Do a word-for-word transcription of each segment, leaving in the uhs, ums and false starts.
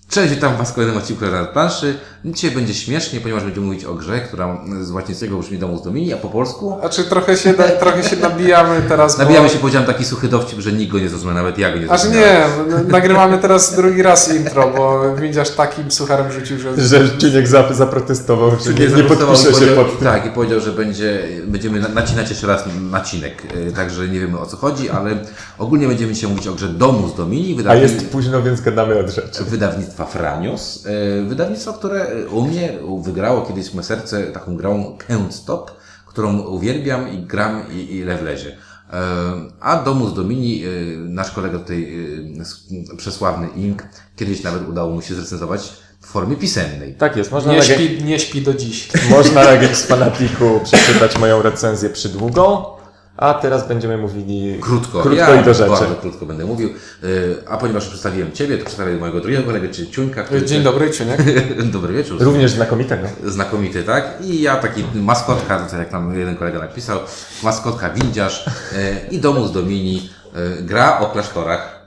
Cześć, witam Was w kolejnym odcinku na planszy. Dzisiaj będzie śmiesznie, ponieważ będziemy mówić o grze, która z łacińskiego brzmi Domus Domini, a po polsku... Znaczy trochę się, na, trochę się nabijamy teraz, Nabijamy bo... się, powiedziałem taki suchy dowcip, że nikt go nie zrozumie, nawet ja go nie Aż zrozumiałem. nie, n- nagrywamy teraz drugi raz intro, bo Windziarz takim sucharem rzucił, że... Że Czuniek zap- zaprotestował, że nie, nie zaprotestował i podpisze się powiedział- pod tym. Tak, i powiedział, że będzie, będziemy na- nacinać jeszcze raz nacinek, Yy, także nie wiemy o co chodzi, ale ogólnie będziemy dzisiaj mówić o grze Domus Domini, A wydawni- jest późno, więc gadamy od rzeczy. wydawnictwa Franius. Yy, Wydawnictwo, które u mnie wygrało kiedyś moje serce taką grą Can't Stop, którą uwielbiam i gram i, i lewlezie. Yy, A Domus Domini, yy, nasz kolega tutaj, yy, przesławny Ink, kiedyś nawet udało mu się zrecenzować w formie pisemnej. Tak jest, można Nie na, śpi, nie śpi do dziś. można na Games Fanaticu przeczytać moją recenzję przydługą, a teraz będziemy mówili Krótko, krótko ja i do rzeczy. bardzo krótko będę mówił. Yy, A ponieważ przedstawiłem Ciebie, to przedstawię mojego drugiego kolegę, czyli Ciuńka. Który Dzień dobry, Ciuniek. Dobry wieczór. Również znakomitego. Znakomity, tak? I ja taki maskotka, to tak jak tam jeden kolega napisał, maskotka Windziarz yy, i Domus Domini, yy, gra o klasztorach.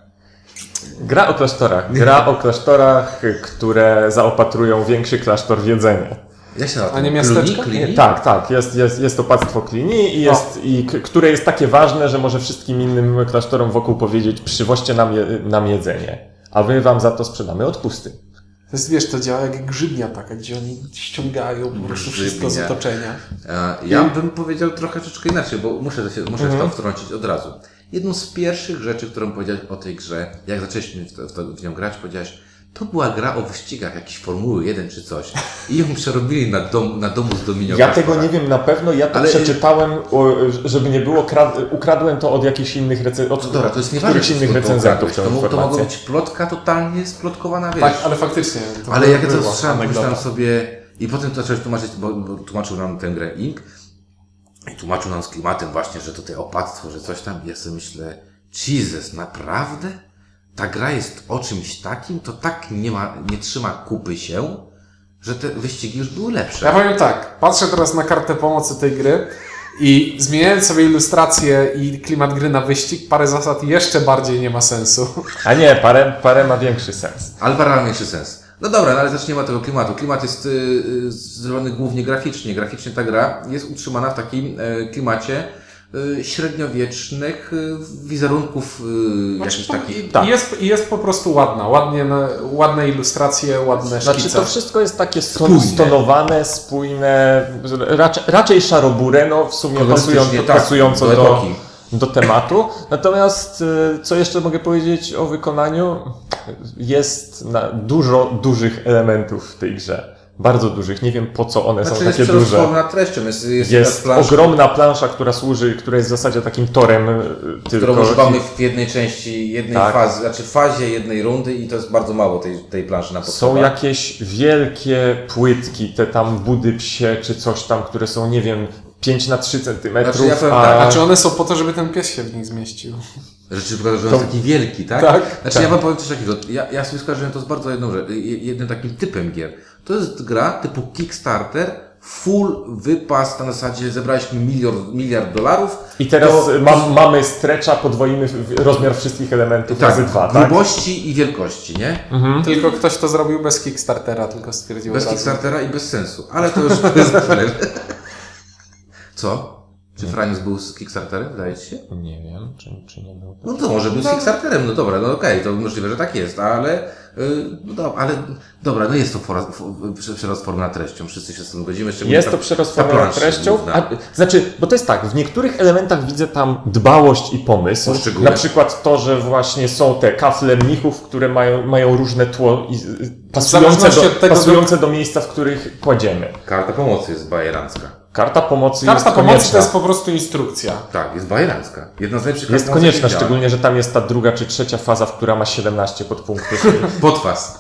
Gra o klasztorach. Gra o klasztorach, które zaopatrują większy klasztor w jedzenie. Jak się nazywa? A nie Cluny? miasteczko? Cluny? Tak, tak. Jest, jest, jest opactwo Cluny, i jest, i, k- które jest takie ważne, że może wszystkim innym klasztorom wokół powiedzieć: przywoźcie nam, je, nam jedzenie, a my wam za to sprzedamy odpusty. To jest, wiesz, to działa jak grzybnia taka, gdzie oni ściągają po prostu wszystko z Grzybnia. otoczenia. E, Ja bym powiedział trochę troszeczkę inaczej, bo muszę, się, muszę Mhm. to wtrącić od razu. Jedną z pierwszych rzeczy, którą powiedziałeś o tej grze, jak zaczęliśmy w, to, w, to, w nią grać, powiedziałeś, to była gra o wyścigach, jakiejś Formuły jeden czy coś. I ją przerobili na, dom, na Domus Domini. Ja tego nie wiem na pewno, ja to Ale- przeczytałem, o, żeby nie było, krad... ukradłem to od jakichś innych recenzentów, No dobra, to jest od nieważne, którychś czy innych to recenzentów tę to, mo- to mogła informację. być plotka totalnie splotkowana, wiesz. Tak, ale faktycznie. To Ale jak ja to była słyszałem, anegdota. myślałem sobie i potem to zacząłeś tłumaczyć, bo, bo tłumaczył nam tę grę Ink i tłumaczył nam z klimatem właśnie, że tutaj opactwo, że coś tam. Ja sobie myślę, Jesus, naprawdę? Ta gra jest o czymś takim, to tak nie ma, nie trzyma kupy się, że te wyścigi już były lepsze. Ja powiem tak, patrzę teraz na kartę pomocy tej gry i zmieniając sobie ilustrację i klimat gry na wyścig, parę zasad jeszcze bardziej nie ma sensu. A nie, parę, parę ma większy sens. Ale parę ma większy sens. No dobra, no ale zacznijmy od tego klimatu. Klimat jest y, y, zrobiony głównie graficznie. Graficznie ta gra jest utrzymana w takim y, klimacie y, średniowiecznych y, wizerunków y, jakichś takich. I, tak. i jest, I jest po prostu ładna, ładnie, na, ładne ilustracje, ładne szkice. Znaczy to wszystko jest takie Spójne. sto- stonowane, spójne, raczej, raczej szaroburę, no w sumie Kolorystycznie, pasują, tak, pasująco do do, epoki. do tematu. Natomiast y, co jeszcze mogę powiedzieć o wykonaniu? Jest na dużo dużych elementów w tej grze. Bardzo dużych. Nie wiem po co one Znaczy są jest takie duże. przerozdwojona treścią. Jest, jest, Jest plansza, ogromna plansza, która służy, która jest w zasadzie takim torem y, tylko. którą używamy w jednej części, jednej Tak. fazy, znaczy fazie jednej rundy i to jest bardzo mało tej, tej planszy na Są podstawę. jakieś wielkie płytki, te tam budy psie czy coś tam, które są, nie wiem, pięć na trzy centymetry. Znaczy, ja powiem a... tak, Znaczy one są po to, żeby ten pies się w nich zmieścił. Rzeczy pokazują, że on To- jest taki wielki, tak? Tak. Znaczy Tak. ja wam powiem coś takiego, ja, ja sobie skojarzyłem to z bardzo jedną rzecz, jednym takim typem gier. To jest gra typu Kickstarter, full wypas, na zasadzie zebraliśmy miliard, miliard dolarów. I teraz To- mam, mamy stretcha, podwoimy w- rozmiar wszystkich elementów tak, razy dwa, tak? grubości i wielkości, nie? Tylko ktoś to zrobił bez Kickstartera, tylko stwierdził Bez od razu. Kickstartera i bez sensu, ale to już jest tyle. Co? Czy Franius był z Kickstarterem, wydaje ci się? Nie wiem, czy, czy nie było. No to może był z Kickstarterem, no dobra, no okej, to możliwe, że tak jest, ale, yy, no dobra, ale dobra, no jest to fora, f, f, przerost formy na treścią, wszyscy się z tym godzimy. szczególnie Jest ta- to przerost ta formy plansza treścią. główna. A, znaczy, bo to jest tak, w niektórych elementach widzę tam dbałość i pomysł. Poszczególne. Na przykład to, że właśnie są te kafle mnichów, które mają, mają różne tło i, y, pasujące, zależności do, od tego, pasujące do miejsca, w których kładziemy. Karta pomocy jest bajerancka. Karta pomocy Karta jest pomocy konieczna. to jest po prostu instrukcja. Tak, jest bajerancka. Jedna z najlepszych Jest kart pomocy, konieczna, jakie szczególnie, że tam jest ta druga czy trzecia faza, w która ma siedemnaście podpunktów. działa. Potwas.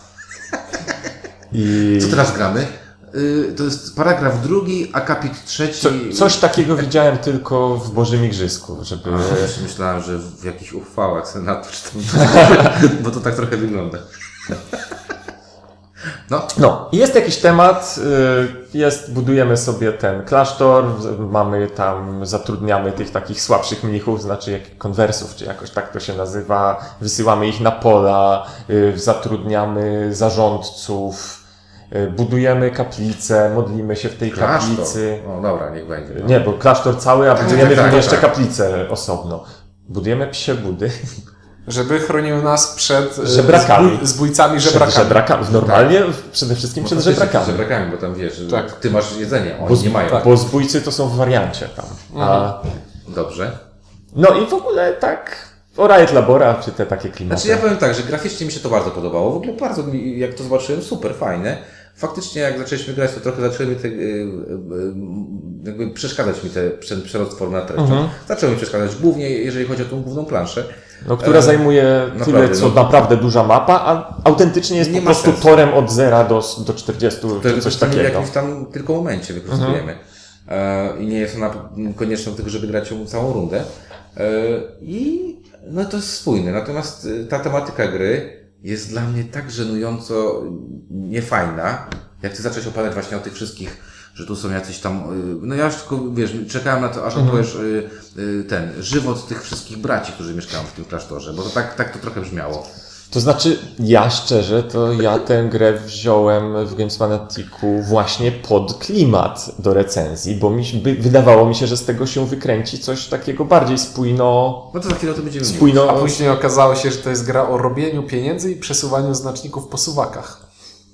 I Co teraz gramy? Yy, to jest paragraf drugi, akapit trzeci. co, coś takiego widziałem tylko w Bożym Igrzysko, żeby... A, już myślałem, że w jakichś uchwałach Senatu, czy tam, bo to tak trochę wygląda. No. No, i jest jakiś temat, jest, budujemy sobie ten klasztor, mamy tam, zatrudniamy tych takich słabszych mnichów, znaczy jak konwersów, czy jakoś tak to się nazywa, wysyłamy ich na pola, zatrudniamy zarządców, budujemy kaplicę, modlimy się w tej Klasztor. kaplicy. No dobra, niech będzie. No. Nie, bo klasztor cały, a budujemy tak, w nim jeszcze tak. kaplicę osobno. Budujemy psie budy. Żeby chronił nas przed e, Żebrakami. Zbój, zbójcami, Przed żebrakami. żebrakami. Normalnie przede wszystkim No przed faktycznie żebrakami. przed żebrakami, bo tam wiesz, Tak. ty masz jedzenie, oni Bo, z- nie mają. bo zbójcy to są w wariancie tam. A, Dobrze. no i w ogóle tak o Riot Labora, czy te takie klimaty. Znaczy ja powiem tak, że graficznie mi się to bardzo podobało. W ogóle bardzo mi, jak to zobaczyłem, super fajne. Faktycznie jak zaczęliśmy grać, to trochę zaczęły mi te, yy, yy, jakby przeszkadzać mi te, ten przerost formy na treścią. Mhm. Zaczęły mi przeszkadzać głównie, jeżeli chodzi o tą główną planszę. No, która E, zajmuje tyle, naprawdę, co no. naprawdę duża mapa, a autentycznie jest Nie po ma prostu sensu. torem od zera do, do czterdziestu, To czy jest coś w takiego. jakimś tam tylko momencie wykorzystujemy. E, I nie jest ona konieczna do tego, żeby grać ją całą rundę. E, I no to jest spójne. Natomiast e, ta tematyka gry jest dla mnie tak żenująco niefajna, jak ty zacząłeś opowiadać właśnie o tych wszystkich, że tu są jacyś tam, y, no ja już tylko, wiesz, czekałem na to, aż opowiesz y, y, ten, żywot tych wszystkich braci, którzy mieszkają w tym klasztorze, bo to tak, tak to trochę brzmiało. To znaczy, ja szczerze, to ja tę grę wziąłem w Games Fanaticu właśnie pod klimat do recenzji, bo mi, się- by, wydawało mi się, że z tego się wykręci coś takiego bardziej spójno, No to za chwilę o tym będziemy mówić. spójno. A później okazało się, że to jest gra o robieniu pieniędzy i przesuwaniu znaczników po suwakach.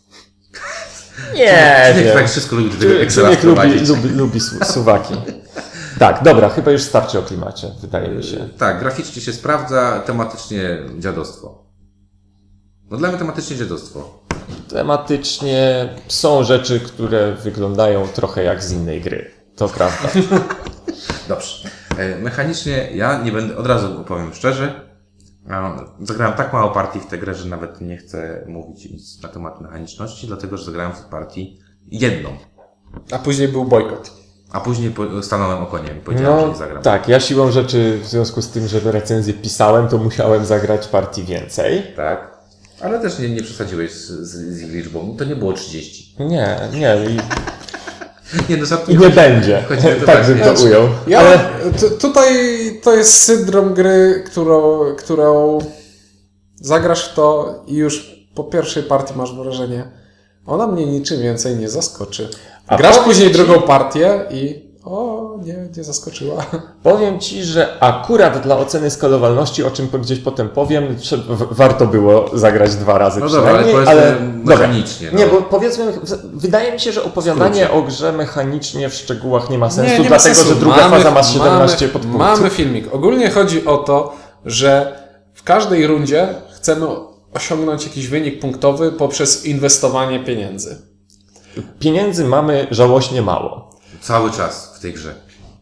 Nie, Nie, nie. tak wszystko lubi do tego Człowiek Excela człowiek lubi, wprowadzić. lubi, lubi su- suwaki. Tak, dobra, chyba już starczy o klimacie, wydaje mi się. Tak, graficznie się sprawdza, tematycznie dziadostwo. No dla mnie tematycznie dziadostwo. Tematycznie są rzeczy, które wyglądają trochę jak z innej gry. To prawda. Dobrze. E, Mechanicznie ja nie będę, od razu powiem szczerze, a, zagrałem tak mało partii w tę grę, że nawet nie chcę mówić nic na temat mechaniczności, dlatego że zagrałem w partii jedną. A później był bojkot. A później po- stanąłem okoniem i powiedziałem, że No nie zagram. tak, ja siłą rzeczy w związku z tym, że do recenzji pisałem, to musiałem zagrać partii więcej. Tak. Ale też nie, nie przesadziłeś z, z, z ich liczbą. To nie było trzydzieści. Nie, nie, i, Nie, no i żartuję. nie będzie. chodzi o to Tak właśnie. bym to ujął. Ja, Ale t- tutaj to jest syndrom gry, którą, którą zagrasz w to i już po pierwszej partii masz wrażenie, ona mnie niczym więcej nie zaskoczy. A Grasz powiem później ci- drugą partię i o, nie, nie zaskoczyła. powiem Ci, że akurat dla oceny skalowalności, o czym po- gdzieś potem powiem, trze- w- warto było zagrać dwa razy No dobra, ale przynajmniej. powiedzmy mechanicznie, Dobra. no. Nie, bo powiedzmy, w- wydaje mi się, że opowiadanie skrócie. o grze mechanicznie w szczegółach nie ma sensu, Nie, nie ma dlatego sensu. że druga Mamy- faza ma siedemnaście mamy, podpunktów. Mamy filmik. Ogólnie chodzi o to, że w każdej rundzie chcemy osiągnąć jakiś wynik punktowy poprzez inwestowanie pieniędzy. Pieniędzy mamy żałośnie mało. Cały czas w tej grze.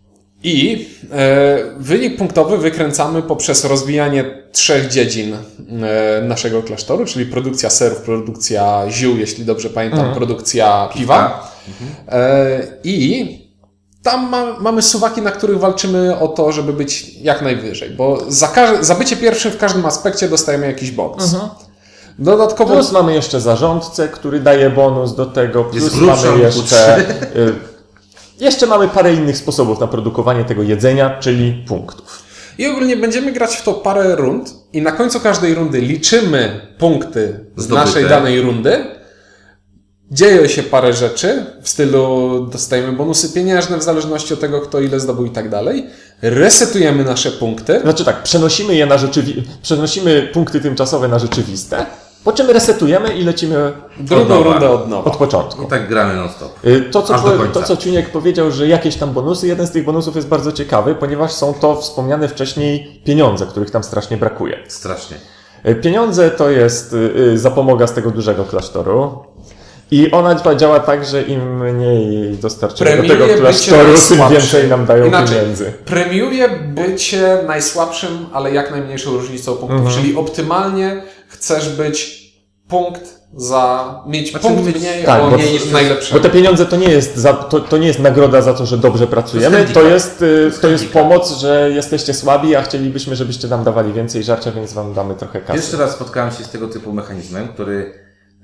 I e, wynik punktowy wykręcamy poprzez rozwijanie trzech dziedzin e, naszego klasztoru, czyli produkcja serów, produkcja ziół, jeśli dobrze pamiętam, Mhm. produkcja piwa. E, I tam ma, mamy suwaki, na których walczymy o to, żeby być jak najwyżej, bo za, każ- za bycie pierwszym w każdym aspekcie dostajemy jakiś bonus. Dodatkowo Plus mamy jeszcze zarządcę, który daje bonus do tego, Jest plus grubszy, mamy on jeszcze... y, jeszcze mamy parę innych sposobów na produkowanie tego jedzenia, czyli punktów. I ogólnie będziemy grać w to parę rund i na końcu każdej rundy liczymy punkty z Zdobyte. naszej danej rundy. Dzieje się parę rzeczy w stylu dostajemy bonusy pieniężne w zależności od tego, kto ile zdobył i tak dalej. Resetujemy nasze punkty. Znaczy tak, przenosimy je na rzeczywi... przenosimy punkty tymczasowe na rzeczywiste, po czym resetujemy i lecimy Drugą Od nowa. rundę od nowa. od początku. I tak gramy non stop. Y, To co, Aż do po, końca. to, co Ciuniek powiedział, że jakieś tam bonusy, jeden z tych bonusów jest bardzo ciekawy, ponieważ są to wspomniane wcześniej pieniądze, których tam strasznie brakuje. Strasznie. Y, Pieniądze to jest y, y, zapomoga z tego dużego klasztoru. I ona działa tak, że im mniej dostarczymy do Premiuje tego bycie klasztoru, tym najsłabszym. więcej nam dają Inaczej, pieniędzy. premiuje bycie najsłabszym, ale jak najmniejszą różnicą punktów. Mhm. Czyli optymalnie chcesz być punkt za... mieć Znaczy punkt mieć- mniej tak, o bo- mniej niż najlepsze. Bo te pieniądze to nie jest, za, to, to nie jest nagroda za to, że dobrze pracujemy, handicap. to jest, y, jest to jest handicap. pomoc, że jesteście słabi, a chcielibyśmy, żebyście nam dawali więcej żarcia, więc wam damy trochę kasy. Jeszcze raz spotkałem się z tego typu mechanizmem, który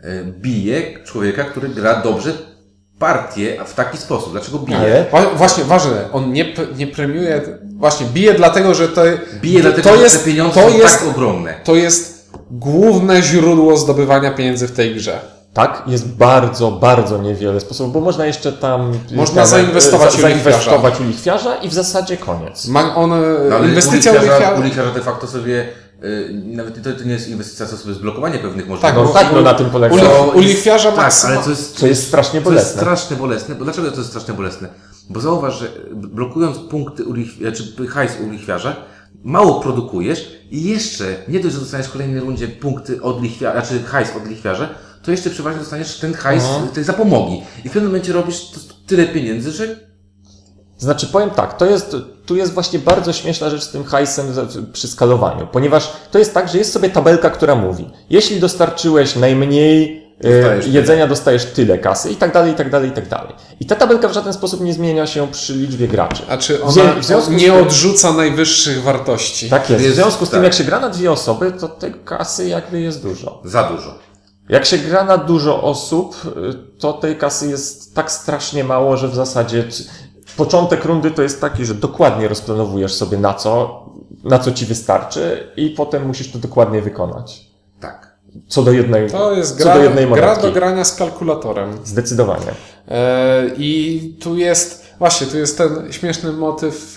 bije człowieka, który gra dobrze partię w taki sposób. Dlaczego bije? Ale, właśnie, ważne, on nie, nie premiuje, właśnie bije dlatego, że to, bije to, dlatego, to że jest, te pieniądze to są jest, tak ogromne. To jest główne źródło zdobywania pieniędzy w tej grze. Tak, jest bardzo, bardzo niewiele sposobów, bo można jeszcze tam... Można tam, zainwestować, za, u zainwestować u lichwiarza i w zasadzie koniec. Ma on, no, inwestycja u u lichwiarza... U lichwiarza de facto sobie... Nawet to, to nie jest inwestycja, to sobie zblokowanie pewnych możliwości. Tak, no, tak, no na tym polega. U, u lichwiarza tak, maksyma... ale to jest, to jest strasznie bolesne. To jest bolesne. strasznie bolesne. Bo dlaczego to jest strasznie bolesne? Bo zauważ, że blokując punkty u lichwiarza, czy hajs u lichwiarza, mało produkujesz i jeszcze, nie dość, że dostaniesz w kolejnej rundzie punkty od lichwiarza, czy hajs od lichwiarza, to jeszcze przeważnie dostaniesz ten hajs, Aha. tej zapomogi. I w pewnym momencie robisz tyle pieniędzy, że... Znaczy, powiem tak, to jest, tu jest właśnie bardzo śmieszna rzecz z tym hajsem przy skalowaniu, ponieważ to jest tak, że jest sobie tabelka, która mówi, jeśli dostarczyłeś najmniej dostajesz jedzenia, tyle. dostajesz tyle kasy i tak dalej, i tak dalej, i tak dalej. I ta tabelka w żaden sposób nie zmienia się przy liczbie graczy. A czy ona w związku nie tym, odrzuca najwyższych wartości? Tak jest. jest w związku z tak. tym, jak się gra na dwie osoby, to tej kasy jakby jest dużo. Za dużo. Jak się gra na dużo osób, to tej kasy jest tak strasznie mało, że w zasadzie początek rundy to jest taki, że dokładnie rozplanowujesz sobie na co, na co ci wystarczy i potem musisz to dokładnie wykonać. Tak. Co do jednej, to jest co gra, do jednej gra do grania z kalkulatorem. Zdecydowanie. E, I tu jest, właśnie, tu jest ten śmieszny motyw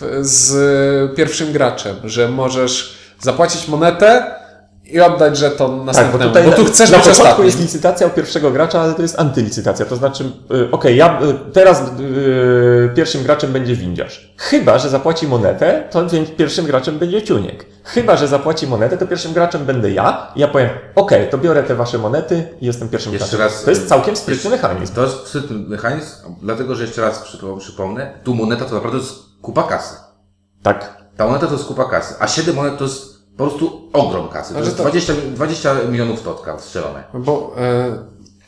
z pierwszym graczem, że możesz zapłacić monetę i oddać żeton następnemu, tak, bo, tutaj bo tu chcesz na być początku ostatni. jest licytacja u pierwszego gracza, ale to jest antylicytacja. To znaczy, yy, okej, okay, ja y, teraz yy, pierwszym graczem będzie windziarz. Chyba że zapłaci monetę, to pierwszym graczem będzie ciuniek. Chyba że zapłaci monetę, to pierwszym graczem będę ja i ja powiem, okej, okay, to biorę te wasze monety i jestem pierwszym jeszcze graczem. Raz, to jest całkiem sprytny mechanizm. To jest sprytny mechanizm, dlatego że jeszcze raz przypomnę, tu moneta to naprawdę jest kupa kasy. Tak. Ta moneta to jest kupa kasy, a siedem monet to jest po prostu ogrom kasy. To jest dwadzieścia, dwadzieścia milionów totka strzelone. Bo e,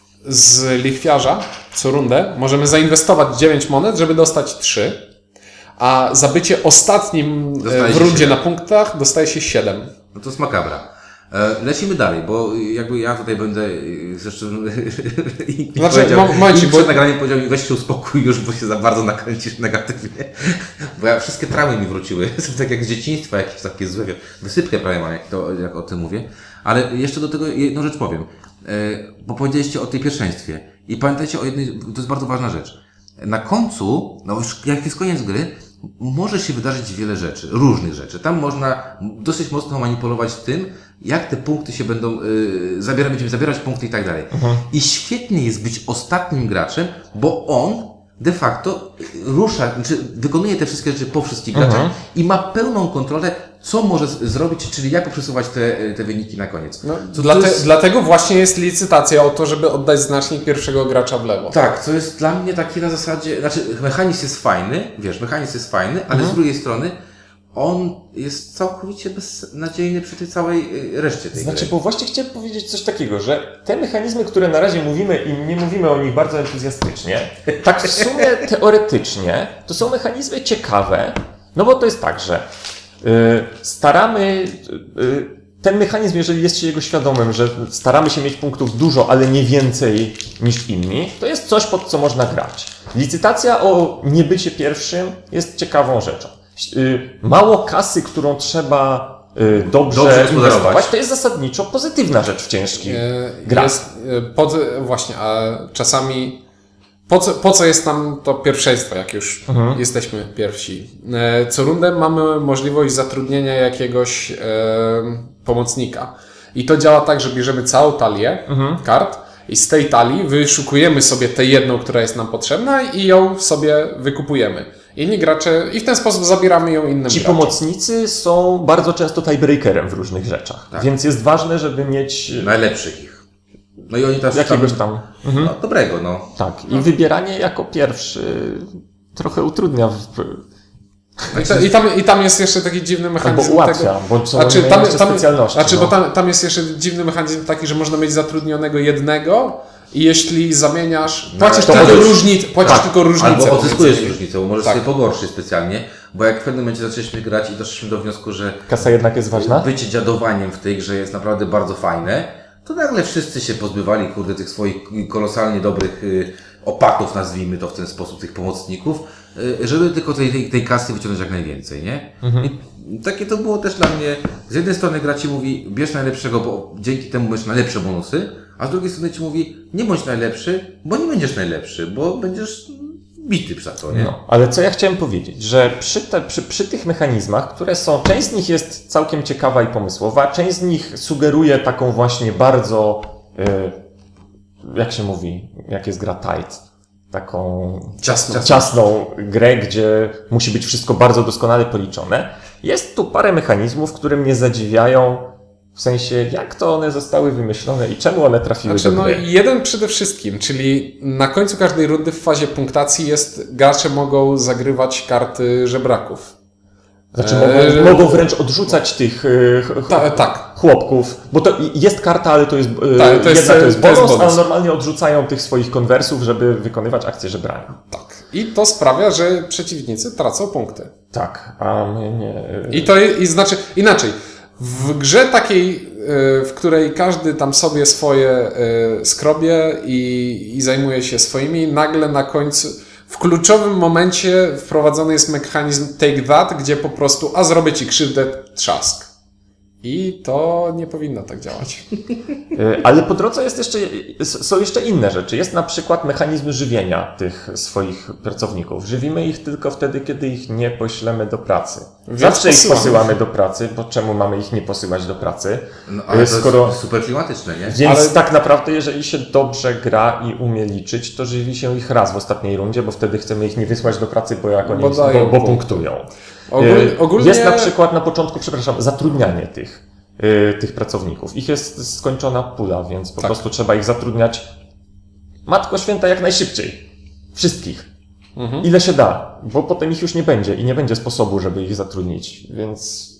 z lichwiarza co rundę możemy zainwestować dziewięć monet, żeby dostać trzy, a za bycie ostatnim dostaje w rundzie na punktach dostaje się siedem. No to jest makabra. E, lecimy dalej, bo jakby ja tutaj będę zresztą i, znaczy, powiedział, momencie, i przed bo... nagraniem powiedział mi, weź się uspokój już, bo się za bardzo nakręcisz negatywnie. Bo ja wszystkie traumy mi wróciły. Tak jak z dzieciństwa, jakieś takie złe, wysypkę prawie mam, jak, to, jak o tym mówię. Ale jeszcze do tego jedną rzecz powiem. E, bo powiedzieliście o tej pierwszeństwie. I pamiętajcie o jednej, to jest bardzo ważna rzecz. Na końcu, no już jak jest koniec gry, może się wydarzyć wiele rzeczy, różnych rzeczy. Tam można dosyć mocno manipulować tym, jak te punkty się będą yy, zabierać, będziemy zabierać punkty i tak dalej. Uh-huh. I świetnie jest być ostatnim graczem, bo on de facto rusza, znaczy wykonuje te wszystkie rzeczy po wszystkich uh-huh. graczach i ma pełną kontrolę, co może z- zrobić, czyli jak przesuwać te, te wyniki na koniec. No, dlate, jest... Dlatego właśnie jest licytacja o to, żeby oddać znacznik pierwszego gracza w lewo. Tak, to jest dla mnie taki na zasadzie, znaczy mechanizm jest fajny, wiesz, mechanizm jest fajny, ale mhm. z drugiej strony on jest całkowicie beznadziejny przy tej całej reszcie tej Znaczy, gry. bo właśnie chciałem powiedzieć coś takiego, że te mechanizmy, które na razie mówimy i nie mówimy o nich bardzo entuzjastycznie, tak w sumie teoretycznie to są mechanizmy ciekawe, no bo to jest tak, że yy, staramy... Yy, ten mechanizm, jeżeli jest się jego świadomym, że staramy się mieć punktów dużo, ale nie więcej niż inni, to jest coś, pod co można grać. Licytacja o niebycie pierwszym jest ciekawą rzeczą. Mało kasy, którą trzeba dobrze, dobrze inwestować, to jest zasadniczo pozytywna rzecz w ciężkich grach. Jest, pod, właśnie, a czasami po co, po co jest nam to pierwszeństwo, jak już mhm. jesteśmy pierwsi? Co rundę mamy możliwość zatrudnienia jakiegoś e, pomocnika. I to działa tak, że bierzemy całą talię mhm. kart i z tej talii wyszukujemy sobie tę jedną, która jest nam potrzebna i ją sobie wykupujemy. Inni gracze i w ten sposób zabieramy ją innym Ci graczom. pomocnicy są bardzo często tiebreakerem w różnych rzeczach, tak. Więc jest ważne, żeby mieć najlepszych ich. No i oni też jakiegoś tam, tam mhm. no, dobrego, no. Tak. I no. wybieranie jako pierwszy trochę utrudnia. W... I, ta, i, tam, I tam jest jeszcze taki dziwny mechanizm. Albo ułatwia, tego, bo są znaczy, tam, jeszcze tam, specjalności. Znaczy, no. bo tam, tam jest jeszcze dziwny mechanizm taki, że można mieć zatrudnionego jednego i jeśli zamieniasz, no, płacisz, tylko, możesz, różnic, płacisz tak, tylko różnicę. Albo odzyskujesz różnicę, bo możesz tak. sobie pogorszyć specjalnie, bo jak w pewnym momencie zaczęliśmy grać i doszliśmy do wniosku, że kasa jednak jest ważna? bycie dziadowaniem w tej grze jest naprawdę bardzo fajne, to nagle wszyscy się pozbywali, kurde, tych swoich kolosalnie dobrych y, opatów, nazwijmy to w ten sposób, tych pomocników, y, żeby tylko tej, tej, tej kasy wyciągnąć jak najwięcej, nie? Mhm. I takie to było też dla mnie, z jednej strony gra ci mówi, bierz najlepszego, bo dzięki temu masz najlepsze bonusy, a z drugiej strony ci mówi, nie bądź najlepszy, bo nie będziesz najlepszy, bo będziesz bity przez to, nie? No, ale co ja chciałem powiedzieć, że przy, te, przy, przy tych mechanizmach, które są, część z nich jest całkiem ciekawa i pomysłowa, część z nich sugeruje taką właśnie bardzo, yy, jak się mówi, jak jest gra tight, taką ciasną. ciasną grę, gdzie musi być wszystko bardzo doskonale policzone. Jest tu parę mechanizmów, które mnie zadziwiają, w sensie, jak to one zostały wymyślone i czemu one trafiły znaczy, do gry. No jeden przede wszystkim, czyli na końcu każdej rundy w fazie punktacji jest, gracze mogą zagrywać karty żebraków. Znaczy mogą, eee, mogą wręcz odrzucać tych e, ch ta, tak. chłopków, bo to jest karta, ale to jest, e, tak, to jest jedna to jest bonus, to jest bonus, ale normalnie odrzucają tych swoich konwersów, żeby wykonywać akcję żebrania. Tak. I to sprawia, że przeciwnicy tracą punkty. Tak, a my nie... I to i znaczy, inaczej, w grze takiej, w której każdy tam sobie swoje skrobie i, i zajmuje się swoimi, nagle na końcu, w kluczowym momencie wprowadzony jest mechanizm take that, gdzie po prostu, a zrobię ci krzywdę, trzask. I to nie powinno tak działać. Ale po drodze jest jeszcze, są jeszcze inne rzeczy. Jest na przykład mechanizm żywienia tych swoich pracowników. Żywimy ich tylko wtedy, kiedy ich nie poślemy do pracy. Więc zawsze posyłamy. ich posyłamy do pracy, bo czemu mamy ich nie posyłać do pracy? No, ale skoro... to jest super klimatyczne, nie? Więc ale... tak naprawdę, jeżeli się dobrze gra i umie liczyć, to żywi się ich raz w ostatniej rundzie, bo wtedy chcemy ich nie wysłać do pracy, bo jak oni bo, bo, bo punktują. Ogólnie, ogólnie... Jest na przykład na początku, przepraszam, zatrudnianie tych, yy, tych pracowników. Ich jest skończona pula, więc po tak. prostu trzeba ich zatrudniać, Matko Święta, jak najszybciej. Wszystkich. Mhm. Ile się da, bo potem ich już nie będzie i nie będzie sposobu, żeby ich zatrudnić, więc...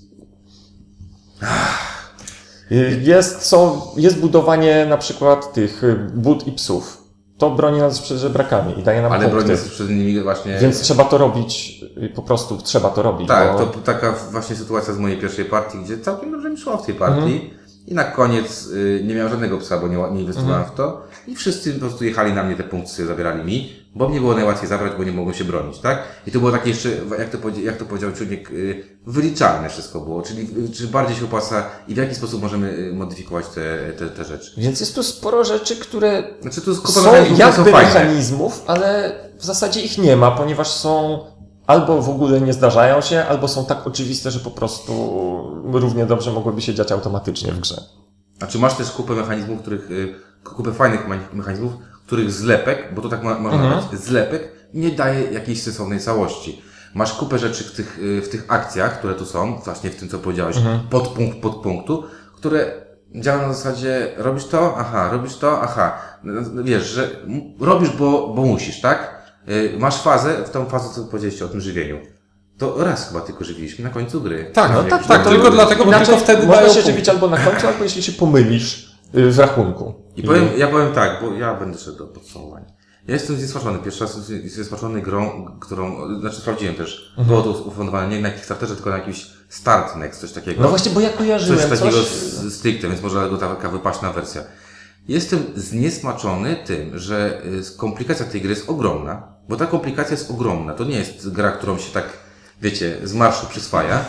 Jest, są, jest budowanie na przykład tych bud i psów. To broni nas przed żebrakami i daje nam Ale punkty. broni nas przed nimi właśnie... Więc trzeba to robić, po prostu trzeba to robić. Tak, bo... to taka właśnie sytuacja z mojej pierwszej partii, gdzie całkiem dobrze mi szło w tej partii mhm. i na koniec y, nie miałem żadnego psa, bo nie, nie inwestowałem mhm. w to i wszyscy po prostu jechali na mnie, te punkty sobie zabierali mi, bo mnie było najłatwiej zabrać, bo nie mogłem się bronić, tak? I to było takie jeszcze, jak to, jak to powiedział Czuniek, y, wyliczalne wszystko było, czyli y, czy bardziej się opłaca i w jaki sposób możemy modyfikować te, te, te rzeczy. Więc jest tu sporo rzeczy, które znaczy, to są jakby mechanizmów, ale w zasadzie ich nie ma, ponieważ są albo w ogóle nie zdarzają się, albo są tak oczywiste, że po prostu równie dobrze mogłyby się dziać automatycznie w grze. A czy masz też kupę mechanizmów, których, kupę fajnych mechanizmów, których zlepek, bo to tak można mhm. nazwać, zlepek nie daje jakiejś sensownej całości. Masz kupę rzeczy w tych, w tych akcjach, które tu są, właśnie w tym, co powiedziałeś, mhm. podpunkt podpunktu, które działają na zasadzie, robisz to, aha, robisz to, aha. Wiesz, że robisz, bo, bo musisz, tak? Masz fazę, w tą fazę, co powiedzieliście o tym żywieniu. To raz chyba tylko żywiliśmy na końcu gry. Tak, no tak, tak, tylko dlatego, bo tylko wtedy można dają się żywić albo na końcu, albo jeśli się pomylisz w rachunku. I powiem, ja powiem tak, bo ja będę szedł do podsumowania. Ja jestem zniesmaczony, pierwszy raz jestem zniesmaczony grą, którą, znaczy sprawdziłem też, mhm. było to ufundowane nie na Kickstarterze, tylko na jakiś Start Next, coś takiego. No właśnie, bo ja kojarzyłem coś. takiego coś... z stricte, więc może go taka wypaśna wersja. Jestem zniesmaczony tym, że komplikacja tej gry jest ogromna, bo ta komplikacja jest ogromna. To nie jest gra, którą się tak, wiecie, z marszu przyswaja.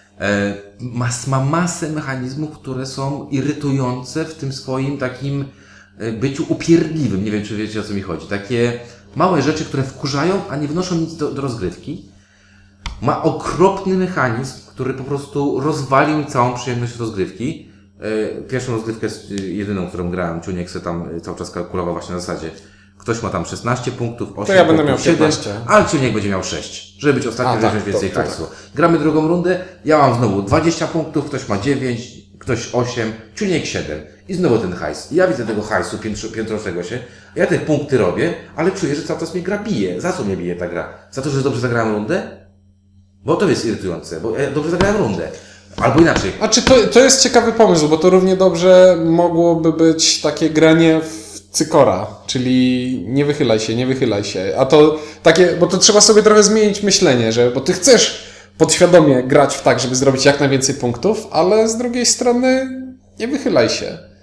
Ma, ma masę mechanizmów, które są irytujące w tym swoim takim byciu upierdliwym. Nie wiem, czy wiecie, o co mi chodzi. Takie małe rzeczy, które wkurzają, a nie wnoszą nic do, do rozgrywki. Ma okropny mechanizm, który po prostu rozwalił mi całą przyjemność rozgrywki. Pierwszą rozgrywkę, jedyną, którą grałem, Czuniek se tam cały czas kalkulował właśnie na zasadzie. Ktoś ma tam szesnaście punktów, osiem to ja będę punktów, miał siedem, piętnaście. a Czuniek będzie miał sześć. Żeby być ostatni, tak, weźmieć więcej to, to hajsu. tak. Gramy drugą rundę, ja mam znowu dwadzieścia punktów, ktoś ma dziewięć, ktoś osiem, Czuniek siedem. I znowu ten hajs. Ja widzę tego hajsu piętrzącego się, ja te punkty robię, ale czuję, że cały czas mnie gra bije. Za co mnie bije ta gra? Za to, że dobrze zagrałem rundę? Bo to jest irytujące, bo ja dobrze zagrałem rundę. Albo inaczej. A czy to, to jest ciekawy pomysł, bo to równie dobrze mogłoby być takie granie w cykora, czyli nie wychylaj się, nie wychylaj się. A to takie, bo to trzeba sobie trochę zmienić myślenie, że bo ty chcesz podświadomie grać w tak, żeby zrobić jak najwięcej punktów, ale z drugiej strony nie wychylaj się.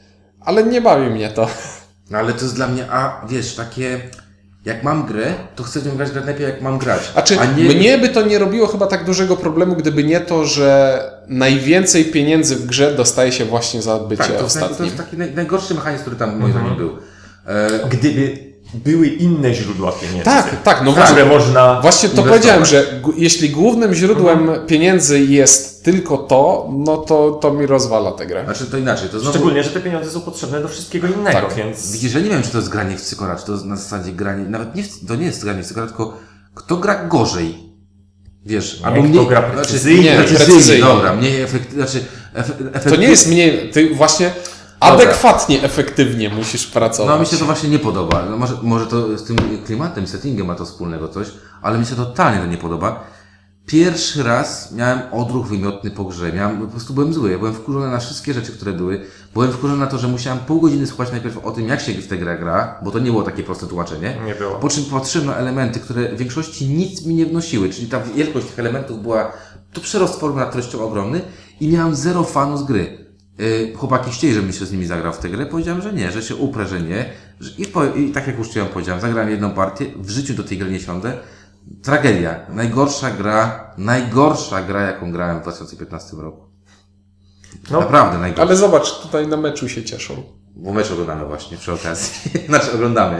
ale nie bawi mnie to. No ale to jest dla mnie, a wiesz, takie... Jak mam grę, to chcę w nią grać lepiej, jak mam grać. A czy a nie... mnie by to nie robiło chyba tak dużego problemu, gdyby nie to, że najwięcej pieniędzy w grze dostaje się właśnie za odbycie tak, to ostatnim. Jest, to jest taki naj, najgorszy mechanizm, który tam moim zdaniem był. E... Gdyby były inne źródła pieniędzy. Tak, tak, no które właśnie. można Właśnie to inwestować. powiedziałem, że g- jeśli głównym źródłem mhm. pieniędzy jest tylko to, no to, to mi rozwala tę grę. Znaczy to inaczej. To znowu... Szczególnie, że te pieniądze są potrzebne do wszystkiego innego, Tak. więc... Widzisz, że nie wiem, czy to jest granie w cykora, czy to jest na zasadzie granie, nawet nie w, to nie jest granie w cykora, tylko kto gra gorzej. Wiesz, Nie, albo kto mniej... gra precyzyjnie. Nie, precyzyjnie, precyzyjnie. dobra, mniej efektywnie, znaczy... Efe, efekt... To nie jest mniej, ty właśnie adekwatnie, efektywnie musisz pracować. No mi się to właśnie nie podoba. No, może, może to z tym klimatem, settingiem ma to wspólnego coś, ale mi się totalnie to nie podoba. Pierwszy raz miałem odruch wymiotny po grze. Miałem, po prostu byłem zły. Ja byłem wkurzony na wszystkie rzeczy, które były. Byłem wkurzony na to, że musiałem pół godziny słuchać najpierw o tym, jak się w tę grę gra, bo to nie było takie proste tłumaczenie. Nie było. Po czym patrzyłem na elementy, które w większości nic mi nie wnosiły, czyli ta wielkość tych elementów była, to przyrost formy nad treścią ogromny i miałem zero fanu z gry. Yy, chłopaki chcieli, żebym się z nimi zagrał w tę grę. Powiedziałem, że nie, że się uprę, że nie. Że I, po, I tak jak już chciałem, powiedziałem, zagrałem jedną partię, w życiu do tej gry nie siądę. Tragedia. Najgorsza gra, najgorsza gra, jaką grałem w dwa tysiące piętnastym roku. No, Naprawdę najgorsza. Ale zobacz, tutaj na meczu się cieszą. Bo mecz oglądamy właśnie przy okazji. Znaczy oglądamy.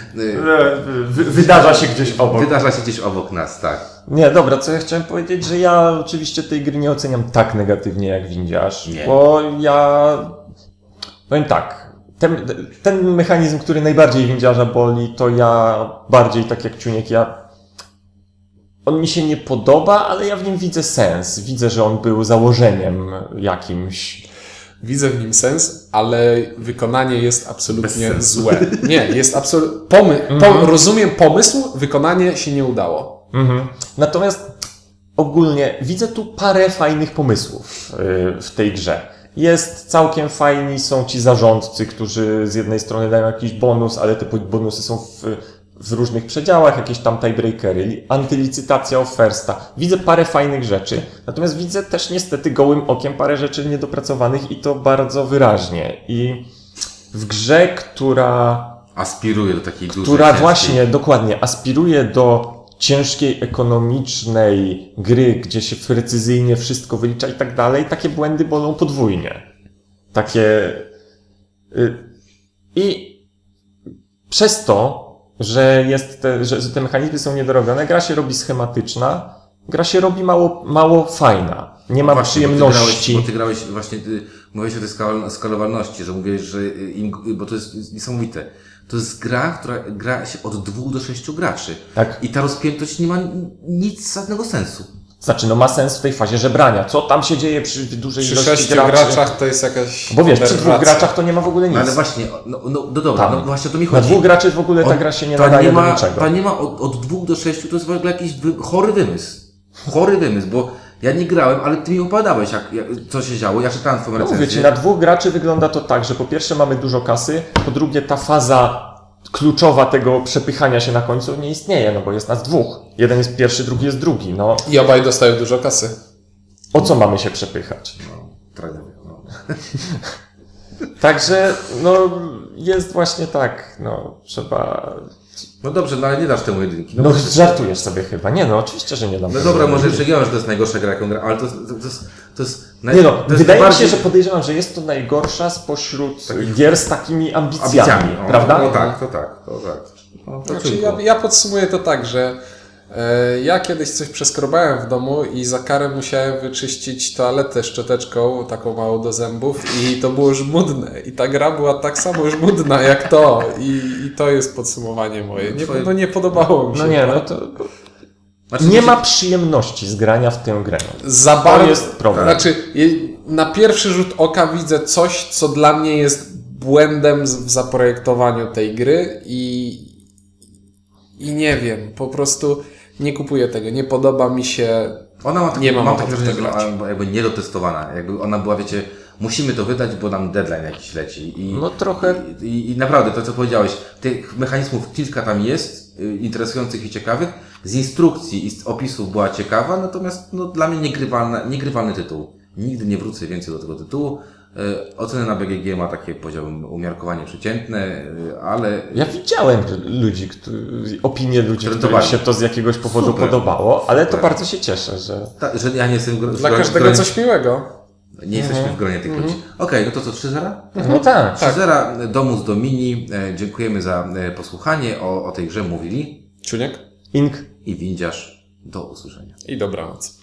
Wy, wydarza się gdzieś obok. Wydarza się gdzieś obok nas, tak. Nie, dobra, co ja chciałem powiedzieć, że ja oczywiście tej gry nie oceniam tak negatywnie jak Windziarz, Nie. bo ja powiem tak, ten, ten mechanizm, który najbardziej Windziarza boli, to ja bardziej tak jak Ciuniek, ja on mi się nie podoba, ale ja w nim widzę sens. Widzę, że on był założeniem jakimś. Widzę w nim sens, ale wykonanie jest absolutnie Bez sensu. złe. Nie, jest absolutnie... Pomy... Po... Rozumiem pomysł, wykonanie się nie udało. Mhm. Natomiast ogólnie widzę tu parę fajnych pomysłów yy, w tej grze. Jest całkiem fajni, są ci zarządcy, którzy z jednej strony dają jakiś bonus, ale te bonusy są w, w różnych przedziałach, jakieś tam tiebreakery, antylicytacja offersta. Widzę parę fajnych rzeczy. Natomiast widzę też niestety gołym okiem parę rzeczy niedopracowanych i to bardzo wyraźnie. I w grze, która... Aspiruje do takiej dużej, Która ciężkiej. właśnie, dokładnie, aspiruje do ciężkiej, ekonomicznej gry, gdzie się precyzyjnie wszystko wylicza i tak dalej, takie błędy bolą podwójnie. Takie... I przez to, że, jest te, że, że te mechanizmy są niedorobione, gra się robi schematyczna, gra się robi mało, mało fajna. Nie ma Właśnie, przyjemności. Bo ty grałeś, bo ty grałeś właśnie, ty mówiłeś o tej skal- skalowalności, że mówiłeś, że im, bo to jest niesamowite. To jest gra, która gra się od dwóch do sześciu graczy. Tak. I ta rozpiętość nie ma nic, żadnego sensu. Znaczy, no ma sens w tej fazie żebrania. Co tam się dzieje przy dużej Przy ilości sześciu graczy? graczach to jest jakaś... Bo wiesz, przy dwóch aberracja. graczach to nie ma w ogóle nic. No ale właśnie, no, no, no dobra, Tam. no właśnie o to mi Na chodzi. dwóch graczy w ogóle ta On- gra się nie ta nadaje nie ma, do niczego. Ta nie ma od, od dwóch do sześciu, to jest w ogóle jakiś wy, chory wymysł. Chory wymysł, bo ja nie grałem, ale ty mi opowiadałeś, jak, jak, co się działo. Ja czytałem twoją No mówię recenzję. ci, na dwóch graczy wygląda to tak, że po pierwsze mamy dużo kasy, po drugie ta faza kluczowa tego przepychania się na końcu nie istnieje, no bo jest nas dwóch. Jeden jest pierwszy, drugi jest drugi. No I obaj dostają dużo kasy. o co mamy się przepychać? No, tragedia, no. Także, no, jest właśnie tak, no, trzeba... No dobrze, no ale nie dasz temu jedynki. No, żartujesz sobie chyba. Nie, no, oczywiście, że nie dam. No tego dobra, może jedynki. przegiąłem, że to jest najgorsza gra, jaką gra, ale to, to, to jest... To jest naj, Nie no, to jest wydaje mi najbardziej- się, że podejrzewam, że jest to najgorsza spośród gier z takimi ambicjami, ambicjami, no, prawda? No tak, to tak, to tak. No, to Znaczy, tylko. ja, ja podsumuję to tak, że e, ja kiedyś coś przeskrobałem w domu i za karę musiałem wyczyścić toaletę szczoteczką, taką małą do zębów i to było żmudne. I ta gra była tak samo żmudna jak to. I, i to jest podsumowanie moje. Nie, Twoje- no nie podobało mi się. No nie, to. no to... Znaczy, Nie mi ma się- przyjemności z grania w tę grę. Za To bardzo, jest problem. Znaczy, je- na pierwszy rzut oka widzę coś, co dla mnie jest błędem z- w zaprojektowaniu tej gry i, i nie wiem, po prostu nie kupuję tego, nie podoba mi się. Ona ma takie, Nie mam mam ochoty takie w to wrażenie, że grać. ona była jakby niedotestowana. Jakby ona była, wiecie, musimy to wydać, bo nam deadline jakiś leci. I, No trochę- I, i, I naprawdę, to co powiedziałeś, tych mechanizmów kilka tam jest, y, interesujących i ciekawych. Z instrukcji i z opisów była ciekawa, natomiast no, dla mnie niegrywalny, niegrywalny tytuł. Nigdy nie wrócę więcej do tego tytułu. E, Oceny na B G G ma takie, powiedziałbym, umiarkowanie przeciętne, e, ale... Ja widziałem ludzi, którzy, opinie ludzi, którym Tradowali. się to z jakiegoś powodu Super. podobało, ale to Super. bardzo się cieszę, że... Ta, że ja nie jestem w gro- w Dla gronie- każdego w gronie- coś miłego. Nie jesteśmy w gronie tych ludzi. Okej, no to co, trzy zera? No tak. trzy zera Domus Domini. E, dziękujemy za e, posłuchanie. O, o tej grze mówili Czuniek Ink. i Windziarz. Do usłyszenia. i dobranoc.